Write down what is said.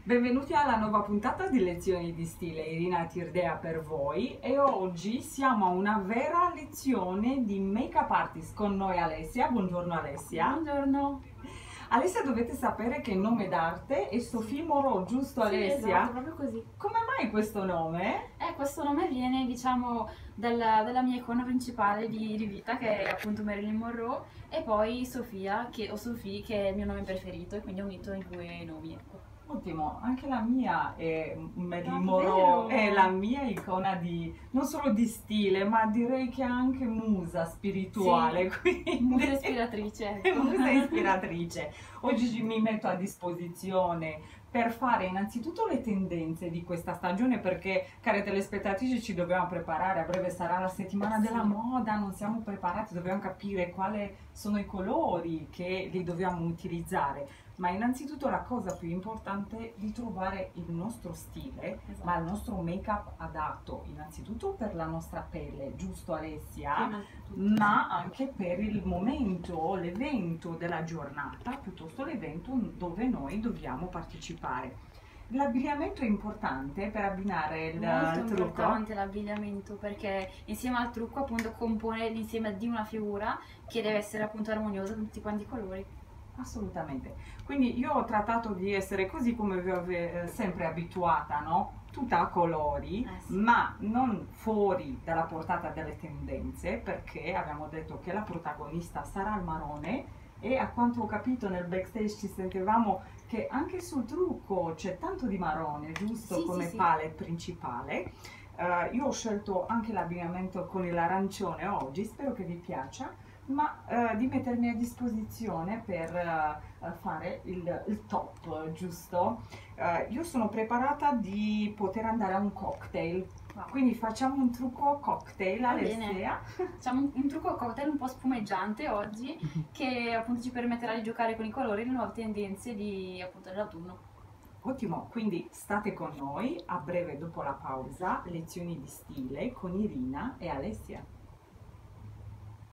Benvenuti alla nuova puntata di Lezioni di Stile, Irina Tirdea per voi e oggi siamo a una vera lezione di make-up artist con noi Alessia. Buongiorno Alessia. Buongiorno. Alessia, dovete sapere che il nome d'arte è Sophie Moreau, giusto Sì, Alessia? esatto, proprio così. Come mai questo nome? Questo nome viene, diciamo, dalla mia icona principale di vita, che è appunto Marilyn Monroe, e poi Sofia, o Sophie, che è il mio nome preferito, e quindi ho unito i due nomi, ecco. Ottimo, anche la mia è Marilyn Davvero? Monroe, è la mia icona di non solo di stile, ma direi che anche musa spirituale, Sì, quindi musa ispiratrice, ecco. musa ispiratrice. Oggi mi metto a disposizione per fare innanzitutto le tendenze di questa stagione perché, care telespettatrici, ci dobbiamo preparare, a breve sarà la settimana della Sì. moda, non siamo preparati, dobbiamo capire quali sono i colori che li dobbiamo utilizzare. Ma innanzitutto la cosa più importante è di trovare il nostro stile, Esatto. ma il nostro make-up adatto, innanzitutto per la nostra pelle, giusto Alessia? Prima di tutto. Ma anche per il momento, l'evento della giornata, piuttosto l'evento dove noi dobbiamo partecipare. L'abbigliamento è importante per abbinare il Molto trucco. importante l'abbigliamento, perché insieme al trucco appunto compone l'insieme di una figura che deve essere appunto armoniosa con tutti quanti i colori. Assolutamente. Quindi io ho trattato di essere così come vi ho sempre abituata, no? Tutta a colori, Sì. ma non fuori dalla portata delle tendenze, perché abbiamo detto che la protagonista sarà il marrone e a quanto ho capito nel backstage ci sentivamo che anche sul trucco c'è tanto di marrone, giusto? Sì, Come sì, sì. palette principale. Io ho scelto anche l'abbinamento con l'arancione oggi, spero che vi piaccia, ma di mettermi a disposizione per fare il top, giusto? Io sono preparata di poter andare a un cocktail, Wow. quindi facciamo un trucco cocktail, Va bene. Alessia. Facciamo un trucco cocktail un po' spumeggiante oggi, che appunto ci permetterà di giocare con i colori e le nuove tendenze appunto dell'autunno. Ottimo, quindi state con noi, a breve dopo la pausa, lezioni di stile con Irina e Alessia.